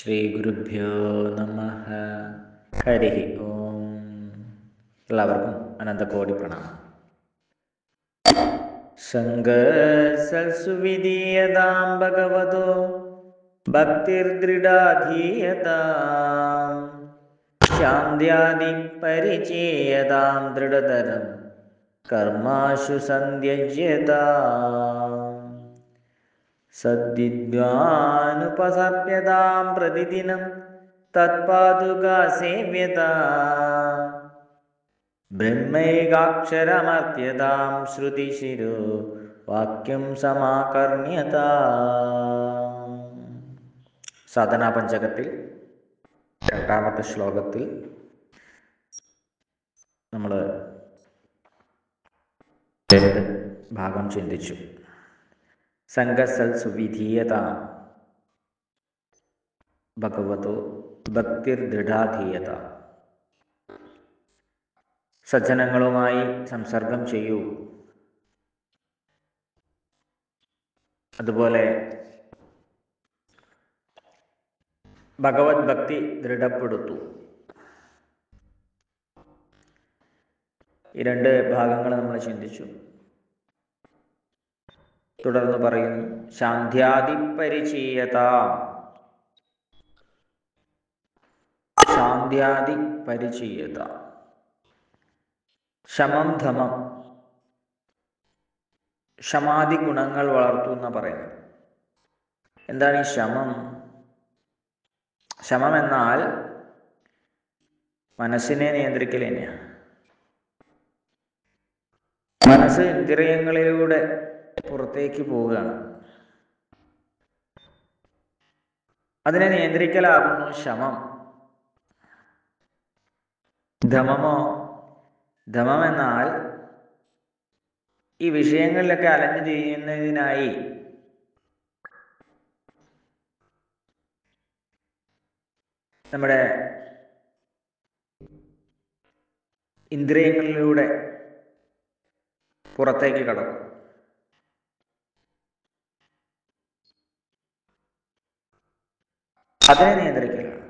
ശ്രീഗുരുഭ്യോ നമ. ഹരി ഓം. എല്ലാവർക്കും അനന്തകോടി പ്രണാമം. സംഗസൽസുവിധീയതാം ഭഗവതോ ഭക്തിർദൃഢാധീയതാം ശാന്ത്യാദി പരിചേയതാം ദൃഢതരം കർമാശു സന്ധ്യജ്യതാം സദ്വിദ്വാനുപസർപ്യതാം പ്രതിദിനം തത്പാദുകാസേവ്യതാം ബ്രഹ്മൈകാക്ഷരമർത്യതാം ശ്രുതിശിരോ വാക്യം സമാകർണ്യതാം. സാധനാ പഞ്ചകത്തിൽ രണ്ടാമത്തെ ശ്ലോകത്തിൽ നമ്മൾ ഭാഗം ചിന്തിച്ചു. സംഗസൽ സുവിധീയത ഭഗവതോ ഭക്തിർദൃഢാധീയത. സജ്ജനങ്ങളുമായി സംസർഗം ചെയ്യൂ, അതുപോലെ ഭഗവത് ഭക്തി ദൃഢപ്പെടുത്തു. ഈ രണ്ട് ഭാഗങ്ങൾ നമ്മൾ ചിന്തിച്ചു. തുടർന്ന് പറയുന്നു, ശാന്ത്യാദി പരിചീയത. ശാന്ത്യാദി പരിചീയത, ശമം ധമം, ശമാദി ഗുണങ്ങൾ വളർത്തു എന്ന് പറയുന്നത്. എന്താണ് ഈ ശമം? ശമം എന്നാൽ മനസ്സിനെ നിയന്ത്രിക്കൽ തന്നെയാണ്. മനസ്സ് ഇന്ദ്രിയങ്ങളിലൂടെ പുറത്തേക്ക് പോവുകയാണ്. അതിനെ നിയന്ത്രിക്കലാകുന്നു ശമം. ധമമോ? ധമം എന്നാൽ ഈ വിഷയങ്ങളിലൊക്കെ അലഞ്ഞു തിരിയുന്നതിനായി നമ്മുടെ ഇന്ദ്രിയങ്ങളിലൂടെ പുറത്തേക്ക് കടക്കും. അതിനെ നിയന്ത്രിക്കലാണ്.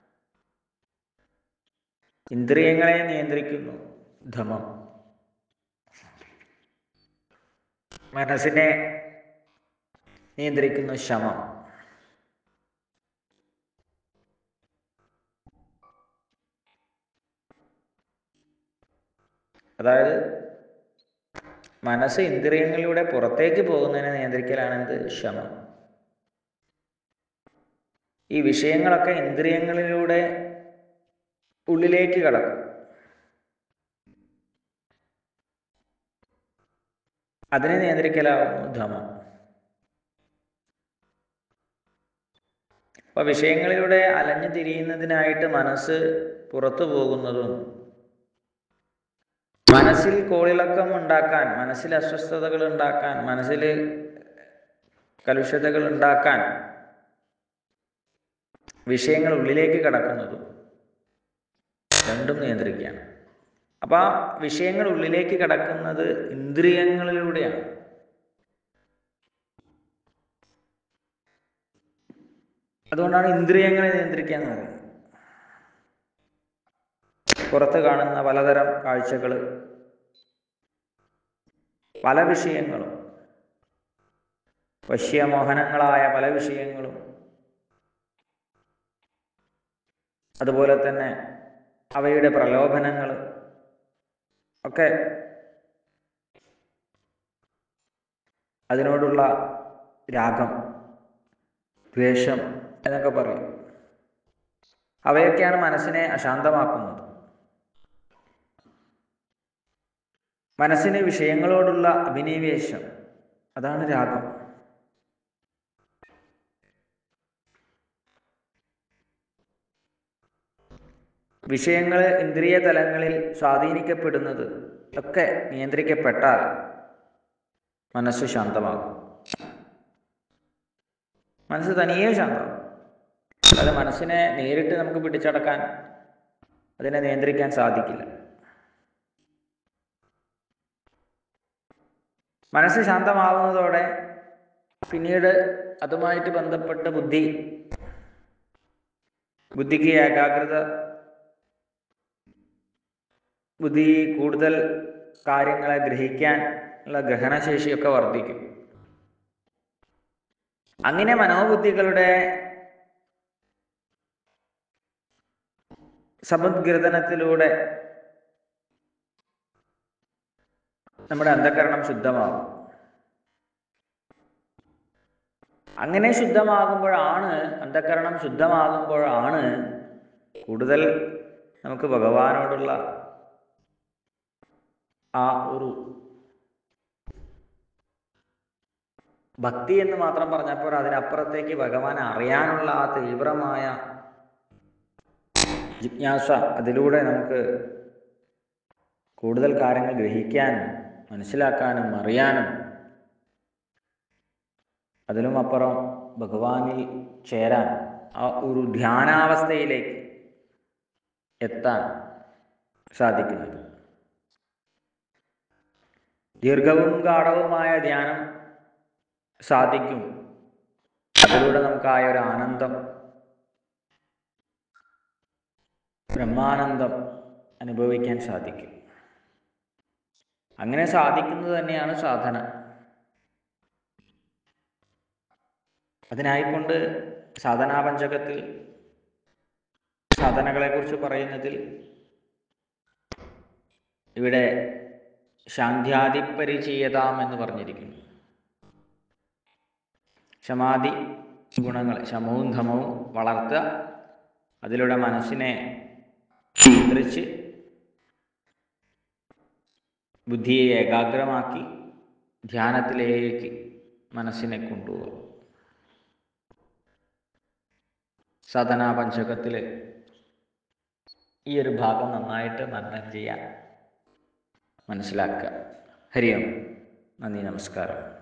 ഇന്ദ്രിയങ്ങളെ നിയന്ത്രിക്കുന്നു ധമം. മനസ്സിനെ നിയന്ത്രിക്കുന്നു ശമം. അതായത് മനസ്സ് ഇന്ദ്രിയങ്ങളിലൂടെ പുറത്തേക്ക് പോകുന്നതിനെ നിയന്ത്രിക്കലാണ് എന്ത്? ശമം. ഈ വിഷയങ്ങളൊക്കെ ഇന്ദ്രിയങ്ങളിലൂടെ ഉള്ളിലേക്ക് കടക്കും. അതിനെ നിയന്ത്രിക്കലാവുന്നു ധമം. അപ്പൊ വിഷയങ്ങളിലൂടെ അലഞ്ഞു തിരിയുന്നതിനായിട്ട് മനസ്സ് പുറത്തു പോകുന്നതും മനസ്സിൽ കോളിളക്കം ഉണ്ടാക്കാൻ, മനസ്സിൽ അസ്വസ്ഥതകൾ ഉണ്ടാക്കാൻ, മനസ്സിൽ കലുഷിതകൾ ഉണ്ടാക്കാൻ വിഷയങ്ങൾ ഉള്ളിലേക്ക് കടക്കുന്നതും രണ്ടും നിയന്ത്രിക്കുകയാണ്. അപ്പൊ ആ വിഷയങ്ങൾ ഉള്ളിലേക്ക് കടക്കുന്നത് ഇന്ദ്രിയങ്ങളിലൂടെയാണ്. അതുകൊണ്ടാണ് ഇന്ദ്രിയങ്ങളെ നിയന്ത്രിക്കുക എന്ന് പറയുന്നത്. പുറത്ത് കാണുന്ന പലതരം കാഴ്ചകൾ, പല വിഷയങ്ങളും, വശ്യമോഹനങ്ങളായ പല വിഷയങ്ങളും, അതുപോലെ തന്നെ അവയുടെ പ്രലോഭനങ്ങൾ ഒക്കെ, അതിനോടുള്ള രാഗം, ദ്വേഷം എന്നൊക്കെ പറയും. അവയൊക്കെയാണ് മനസ്സിനെ അശാന്തമാക്കുന്നത്. മനസ്സിന് വിഷയങ്ങളോടുള്ള അഭിനിവേശം, അതാണ് രാഗം. വിഷയങ്ങൾ ഇന്ദ്രിയ തലങ്ങളിൽ സ്വാധീനിക്കപ്പെടുന്നത് ഒക്കെ നിയന്ത്രിക്കപ്പെട്ടാൽ മനസ്സ് ശാന്തമാകും. മനസ്സ് തനിയെ ശാന്തമാകും. അത് മനസ്സിനെ നേരിട്ട് നമുക്ക് പിടിച്ചടക്കാൻ, അതിനെ നിയന്ത്രിക്കാൻ സാധിക്കില്ല. മനസ്സ് ശാന്തമാവുന്നതോടെ പിന്നീട് അതുമായിട്ട് ബന്ധപ്പെട്ട ബുദ്ധി ബുദ്ധിക്ക് ഏകാഗ്രത, ബുദ്ധി കൂടുതൽ കാര്യങ്ങളെ ഗ്രഹിക്കാൻ ഉള്ള ഗ്രഹണശേഷിയൊക്കെ വർദ്ധിക്കും. അങ്ങനെ മനോബുദ്ധികളുടെ സമുദ്ഗ്രഥനത്തിലൂടെ നമ്മുടെ അന്ധകരണം ശുദ്ധമാകും. അങ്ങനെ അന്ധകരണം ശുദ്ധമാകുമ്പോഴാണ് കൂടുതൽ നമുക്ക് ഭഗവാനോടുള്ള ആ ഒരു ഭക്തി എന്ന് മാത്രം പറഞ്ഞപ്പോൾ അതിനപ്പുറത്തേക്ക് ഭഗവാനെ അറിയാനുള്ള ആ തീവ്രമായ ജിജ്ഞാസ, അതിലൂടെ നമുക്ക് കൂടുതൽ കാര്യങ്ങൾ ഗ്രഹിക്കാനും മനസ്സിലാക്കാനും അറിയാനും അതിലും അപ്പുറം ഭഗവാനിൽ ചേരാൻ, ആ ഒരു ധ്യാനാവസ്ഥയിലേക്ക് എത്താൻ സാധിക്കുന്നത്. ദീർഘവും ഗാഢവുമായ ധ്യാനം സാധിക്കും. അതിലൂടെ നമുക്കായ ഒരു ആനന്ദം, ബ്രഹ്മാനന്ദം അനുഭവിക്കാൻ സാധിക്കും. അങ്ങനെ സാധിക്കുന്നത് തന്നെയാണ് സാധന. അതിനായിക്കൊണ്ട് സാധനാപഞ്ചകത്തിൽ സാധനകളെക്കുറിച്ച് പറയുന്നതിൽ ഇവിടെ ശാന്ത്യാദിപരിചയതാം എന്ന് പറഞ്ഞിരിക്കുന്നു. ശമാധി ഗുണങ്ങൾ, ശമവും ധമവും വളർത്തുക, അതിലൂടെ മനസ്സിനെ നിയന്ത്രിച്ച് ബുദ്ധിയെ ഏകാഗ്രമാക്കി ധ്യാനത്തിലേക്ക് മനസ്സിനെ കൊണ്ടുപോകുക. സാധനാപഞ്ചകത്തിൽ ഈ ഒരു ഭാഗം നന്നായിട്ട് മനനം ചെയ്യാൻ മനസ്സിലാക്കുക. ഹരി ഓം. നന്ദി, നമസ്കാരം.